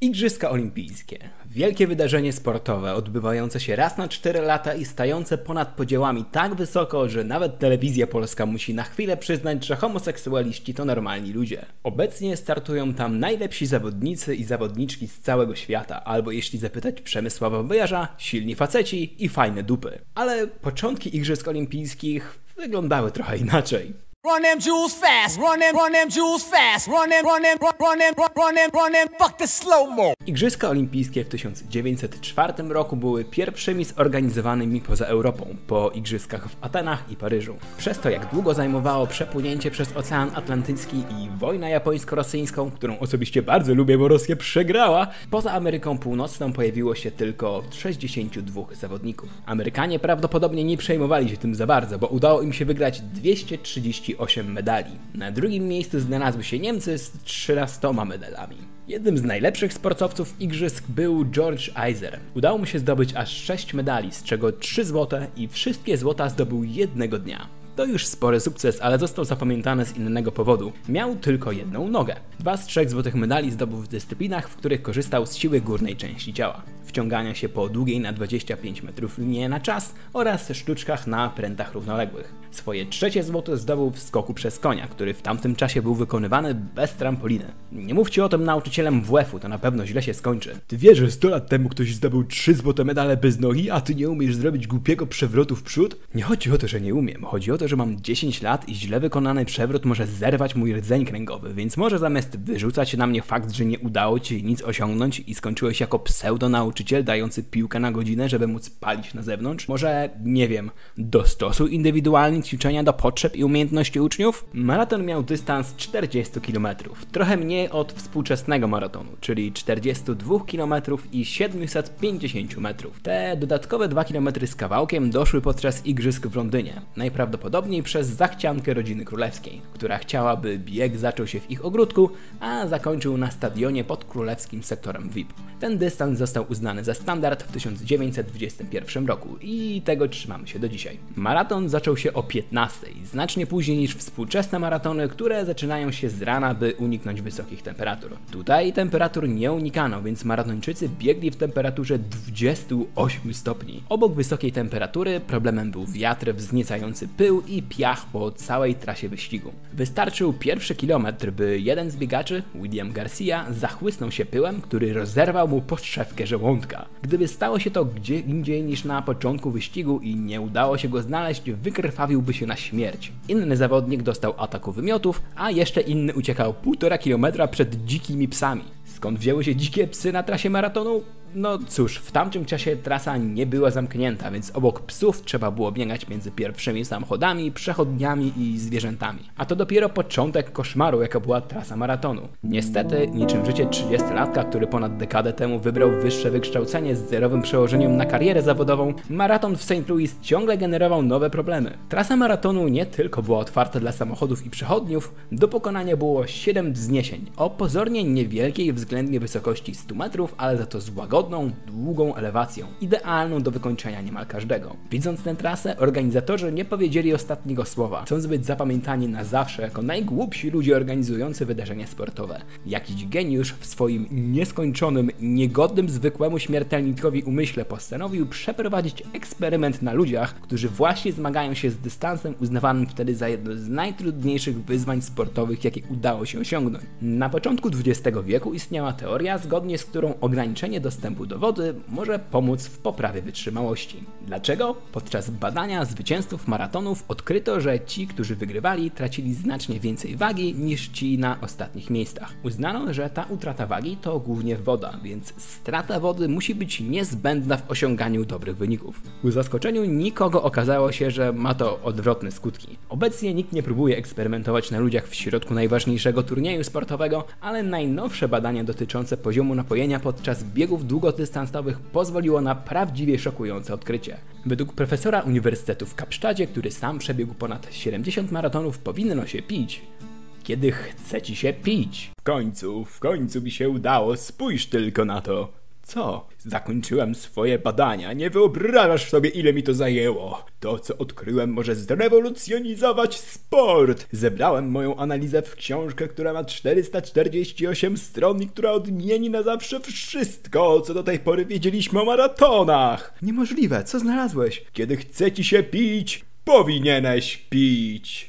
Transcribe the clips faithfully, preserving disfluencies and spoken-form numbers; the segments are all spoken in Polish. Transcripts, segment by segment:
Igrzyska Olimpijskie. Wielkie wydarzenie sportowe, odbywające się raz na cztery lata i stające ponad podziałami tak wysoko, że nawet telewizja polska musi na chwilę przyznać, że homoseksualiści to normalni ludzie. Obecnie startują tam najlepsi zawodnicy i zawodniczki z całego świata, albo jeśli zapytać Przemysława Bojarza, silni faceci i fajne dupy. Ale początki Igrzysk Olimpijskich wyglądały trochę inaczej. Run them jewels fast, run them, run them jewels fast, run them, run them, run them, run them, run them, fuck the slow-mo. Igrzyska Olimpijskie w tysiąc dziewięćset czwartym roku były pierwszymi zorganizowanymi poza Europą, po igrzyskach w Atenach i Paryżu. Przez to, jak długo zajmowało przepłynięcie przez Ocean Atlantycki i wojna japońsko-rosyjską, którą osobiście bardzo lubię, bo Rosja przegrała, poza Ameryką Północną pojawiło się tylko sześćdziesięciu dwóch zawodników. Amerykanie prawdopodobnie nie przejmowali się tym za bardzo, bo udało im się wygrać dwieście trzydzieści osiem medali. Na drugim miejscu znalazły się Niemcy z trzynastoma medalami. Jednym z najlepszych sportowców igrzysk był George Iser. Udało mu się zdobyć aż sześć medali, z czego trzy złote i wszystkie złota zdobył jednego dnia. To już spory sukces, ale został zapamiętany z innego powodu. Miał tylko jedną nogę. Dwa z trzech złotych medali zdobył w dyscyplinach, w których korzystał z siły górnej części ciała. Wciągania się po długiej na dwadzieścia pięć metrów linie na czas oraz sztuczkach na prętach równoległych. Swoje trzecie złoto zdobył w skoku przez konia, który w tamtym czasie był wykonywany bez trampoliny. Nie mówcie o tym nauczycielem W F-u, to na pewno źle się skończy. Ty wiesz, że sto lat temu ktoś zdobył trzy złote medale bez nogi, a ty nie umiesz zrobić głupiego przewrotu w przód? Nie chodzi o to, że nie umiem, chodzi o to, że mam dziesięć lat i źle wykonany przewrót może zerwać mój rdzeń kręgowy, więc może zamiast wyrzucać na mnie fakt, że nie udało ci nic osiągnąć i skończyłeś jako pseudo-nauczyciel dający piłkę na godzinę, żeby móc palić na zewnątrz, może, nie wiem, dostosuj indywidualnie ćwiczenia do potrzeb i umiejętności uczniów? Maraton miał dystans czterdzieści kilometrów, trochę mniej od współczesnego maratonu, czyli czterdzieści dwa kilometry i siedemset pięćdziesiąt metrów. Te dodatkowe dwa kilometry z kawałkiem doszły podczas igrzysk w Londynie, najprawdopodobniej przez zachciankę rodziny królewskiej, która chciała, by bieg zaczął się w ich ogródku, a zakończył na stadionie pod królewskim sektorem V I P. Ten dystans został uznany za standard w tysiąc dziewięćset dwudziestym pierwszym roku i tego trzymamy się do dzisiaj. Maraton zaczął się o piętnastej, znacznie później niż współczesne maratony, które zaczynają się z rana, by uniknąć wysokich temperatur. Tutaj temperatur nie unikano, więc maratończycy biegli w temperaturze dwudziestu ośmiu stopni. Obok wysokiej temperatury problemem był wiatr, wzniecający pył i piach po całej trasie wyścigu. Wystarczył pierwszy kilometr, by jeden z biegaczy, William Garcia, zachłysnął się pyłem, który rozerwał mu podszewkę żołądka. Gdyby stało się to gdzie indziej niż na początku wyścigu i nie udało się go znaleźć, wykrwawiłby się na śmierć. Inny zawodnik dostał ataku wymiotów, a jeszcze inny uciekał półtora kilometra przed dzikimi psami. Skąd wzięły się dzikie psy na trasie maratonu? No cóż, w tamtym czasie trasa nie była zamknięta, więc obok psów trzeba było biegać między pierwszymi samochodami, przechodniami i zwierzętami. A to dopiero początek koszmaru, jaka była trasa maratonu. Niestety, niczym życie trzydziestolatka, który ponad dekadę temu wybrał wyższe wykształcenie z zerowym przełożeniem na karierę zawodową, maraton w Saint Louis ciągle generował nowe problemy. Trasa maratonu nie tylko była otwarta dla samochodów i przechodniów, do pokonania było siedem wzniesień o pozornie niewielkiej względnie wysokości stu metrów, ale za to z łagodną, długą elewacją, idealną do wykończenia niemal każdego. Widząc tę trasę, organizatorzy nie powiedzieli ostatniego słowa. Chcąc być zapamiętani na zawsze jako najgłupsi ludzie organizujący wydarzenia sportowe. Jakiś geniusz w swoim nieskończonym, niegodnym zwykłemu śmiertelnikowi umyśle postanowił przeprowadzić eksperyment na ludziach, którzy właśnie zmagają się z dystansem uznawanym wtedy za jedno z najtrudniejszych wyzwań sportowych, jakie udało się osiągnąć. Na początku dwudziestego wieku istniała teoria, zgodnie z którą ograniczenie dostępu do wody może pomóc w poprawie wytrzymałości. Dlaczego? Podczas badania zwycięzców maratonów odkryto, że ci, którzy wygrywali, tracili znacznie więcej wagi niż ci na ostatnich miejscach. Uznano, że ta utrata wagi to głównie woda, więc strata wody musi być niezbędna w osiąganiu dobrych wyników. Ku zaskoczeniu nikogo okazało się, że ma to odwrotne skutki. Obecnie nikt nie próbuje eksperymentować na ludziach w środku najważniejszego turnieju sportowego, ale najnowsze badania dotyczące poziomu napojenia podczas biegów długodystansowych pozwoliło na prawdziwie szokujące odkrycie. Według profesora Uniwersytetu w Kapsztadzie, który sam przebiegł ponad siedemdziesiąt maratonów, powinno się pić, kiedy chce ci się pić. W końcu, w końcu mi się udało, spójrz tylko na to. Co? Zakończyłem swoje badania. Nie wyobrażasz sobie, ile mi to zajęło. To, co odkryłem, może zrewolucjonizować sport. Zebrałem moją analizę w książkę, która ma czterysta czterdzieści osiem stron i która odmieni na zawsze wszystko, co do tej pory wiedzieliśmy o maratonach. Niemożliwe, co znalazłeś? Kiedy chce ci się pić, powinieneś pić.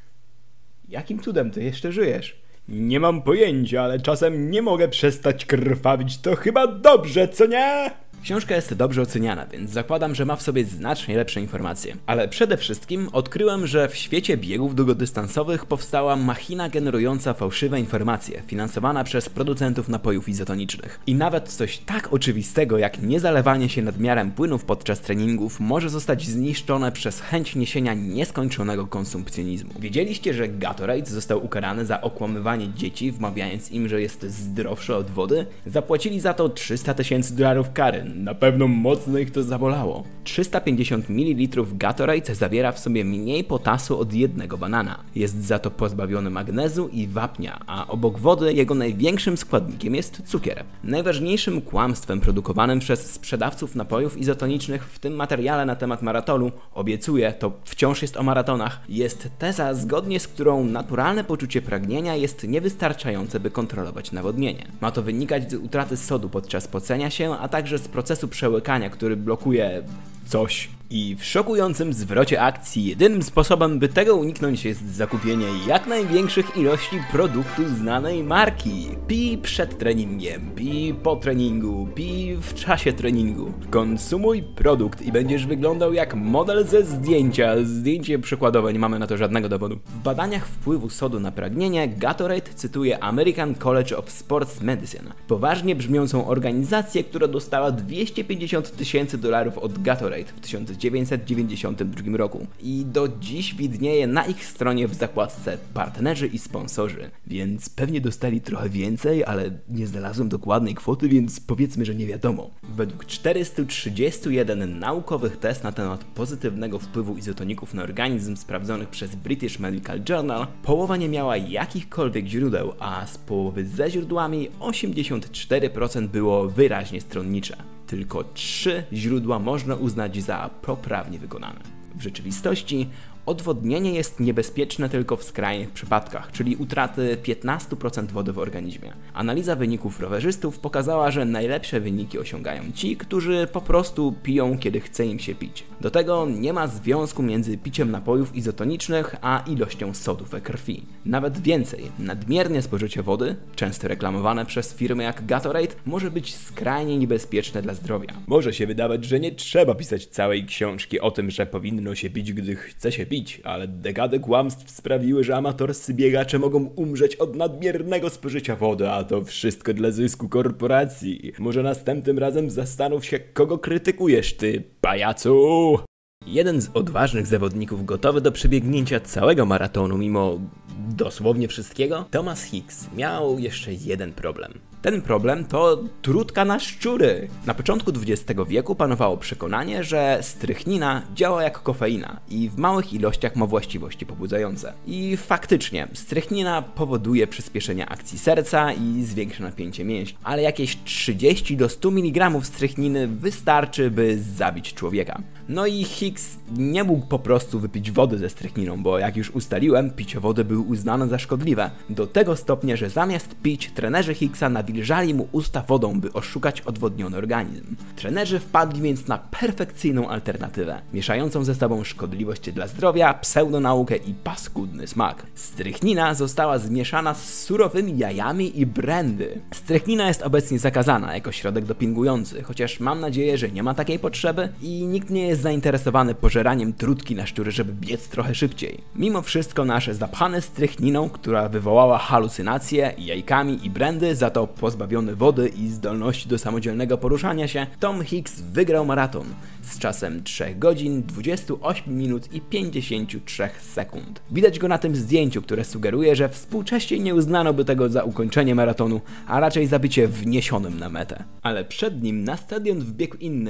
Jakim cudem ty jeszcze żyjesz? Nie mam pojęcia, ale czasem nie mogę przestać krwawić. To chyba dobrze, co nie? Książka jest dobrze oceniana, więc zakładam, że ma w sobie znacznie lepsze informacje. Ale przede wszystkim odkryłem, że w świecie biegów długodystansowych powstała machina generująca fałszywe informacje, finansowana przez producentów napojów izotonicznych. I nawet coś tak oczywistego jak niezalewanie się nadmiarem płynów podczas treningów może zostać zniszczone przez chęć niesienia nieskończonego konsumpcjonizmu. Wiedzieliście, że Gatorade został ukarany za okłamywanie dzieci, wmawiając im, że jest zdrowszy od wody? Zapłacili za to trzysta tysięcy dolarów kary. Na pewno mocno ich to zabolało. trzysta pięćdziesiąt mililitrów Gatorade zawiera w sobie mniej potasu od jednego banana. Jest za to pozbawiony magnezu i wapnia, a obok wody jego największym składnikiem jest cukier. Najważniejszym kłamstwem produkowanym przez sprzedawców napojów izotonicznych w tym materiale na temat maratonu, obiecuję, to wciąż jest o maratonach, jest teza, zgodnie z którą naturalne poczucie pragnienia jest niewystarczające, by kontrolować nawodnienie. Ma to wynikać z utraty sodu podczas pocenia się, a także z procesu przełykania, który blokuje coś. I w szokującym zwrocie akcji jedynym sposobem, by tego uniknąć, jest zakupienie jak największych ilości produktu znanej marki. Pij przed treningiem, pij po treningu, pij w czasie treningu. Konsumuj produkt i będziesz wyglądał jak model ze zdjęcia. Zdjęcie przykładowe, nie mamy na to żadnego dowodu. W badaniach wpływu sodu na pragnienie Gatorade cytuje American College of Sports Medicine, poważnie brzmiącą organizację, która dostała dwieście pięćdziesiąt tysięcy dolarów od Gatorade w tysiąc dziewięćset dziewięćdziesiątym drugim roku i do dziś widnieje na ich stronie w zakładce partnerzy i sponsorzy, więc pewnie dostali trochę więcej, ale nie znalazłem dokładnej kwoty, więc powiedzmy, że nie wiadomo. Według czterystu trzydziestu jeden naukowych test na temat pozytywnego wpływu izotoników na organizm sprawdzonych przez British Medical Journal, połowa nie miała jakichkolwiek źródeł, a z połowy ze źródłami osiemdziesiąt cztery procent było wyraźnie stronnicze. Tylko trzy źródła można uznać za poprawnie wykonane. W rzeczywistości odwodnienie jest niebezpieczne tylko w skrajnych przypadkach, czyli utraty piętnaście procent wody w organizmie. Analiza wyników rowerzystów pokazała, że najlepsze wyniki osiągają ci, którzy po prostu piją, kiedy chce im się pić. Do tego nie ma związku między piciem napojów izotonicznych a ilością sodu we krwi. Nawet więcej, nadmierne spożycie wody, często reklamowane przez firmy jak Gatorade, może być skrajnie niebezpieczne dla zdrowia. Może się wydawać, że nie trzeba pisać całej książki o tym, że powinno się pić, gdy chce się pić, ale dekady kłamstw sprawiły, że amatorscy biegacze mogą umrzeć od nadmiernego spożycia wody, a to wszystko dla zysku korporacji. Może następnym razem zastanów się, kogo krytykujesz, ty pajacu! Jeden z odważnych zawodników gotowy do przebiegnięcia całego maratonu mimo dosłownie wszystkiego, Thomas Hicks, miał jeszcze jeden problem. Ten problem to trutka na szczury. Na początku dwudziestego wieku panowało przekonanie, że strychnina działa jak kofeina i w małych ilościach ma właściwości pobudzające. I faktycznie, strychnina powoduje przyspieszenie akcji serca i zwiększa napięcie mięśni, ale jakieś trzydzieści do stu miligramów strychniny wystarczy, by zabić człowieka. No i Hicks nie mógł po prostu wypić wody ze strychniną, bo jak już ustaliłem, picie wody było uznane za szkodliwe. Do tego stopnia, że zamiast pić, trenerzy Hicksa nawilżali mu usta wodą, by oszukać odwodniony organizm. Trenerzy wpadli więc na perfekcyjną alternatywę, mieszającą ze sobą szkodliwość dla zdrowia, pseudonaukę i paskudny smak. Strychnina została zmieszana z surowymi jajami i brandy. Strychnina jest obecnie zakazana jako środek dopingujący, chociaż mam nadzieję, że nie ma takiej potrzeby i nikt nie jest zainteresowany pożeraniem trutki na szczury, żeby biec trochę szybciej. Mimo wszystko nasz zapchany strychniną, która wywołała halucynacje, jajkami i brandy, za to pozbawiony wody i zdolności do samodzielnego poruszania się, Tom Hicks wygrał maraton z czasem trzy godzin, dwadzieścia osiem minut i pięćdziesiąt trzy sekund. Widać go na tym zdjęciu, które sugeruje, że współcześnie nie uznano by tego za ukończenie maratonu, a raczej za bycie wniesionym na metę. Ale przed nim na stadion wbiegł inny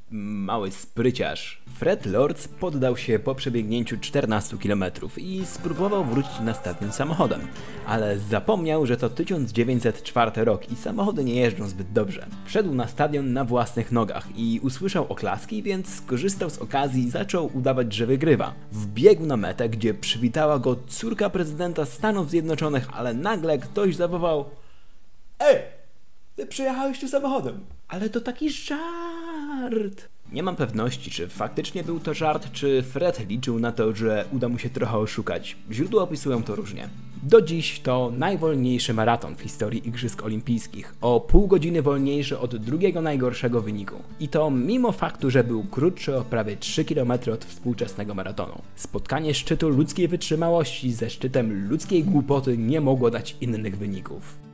mały spryciarz. Fred Lords poddał się po przebiegnięciu czternastu kilometrów i spróbował wrócić na stadion samochodem, ale zapomniał, że to tysiąc dziewięćset czwarty rok i samochody nie jeżdżą zbyt dobrze. Wszedł na stadion na własnych nogach i usłyszał oklaski, więc skorzystał z okazji i zaczął udawać, że wygrywa. Wbiegł na metę, gdzie przywitała go córka prezydenta Stanów Zjednoczonych, ale nagle ktoś zawołał: Ej! Ty przyjechałeś tu samochodem! Ale to taki żart! Nie mam pewności, czy faktycznie był to żart, czy Fred liczył na to, że uda mu się trochę oszukać. Źródła opisują to różnie. Do dziś to najwolniejszy maraton w historii Igrzysk Olimpijskich, o pół godziny wolniejszy od drugiego najgorszego wyniku. I to mimo faktu, że był krótszy o prawie trzy kilometry od współczesnego maratonu. Spotkanie szczytu ludzkiej wytrzymałości ze szczytem ludzkiej głupoty nie mogło dać innych wyników.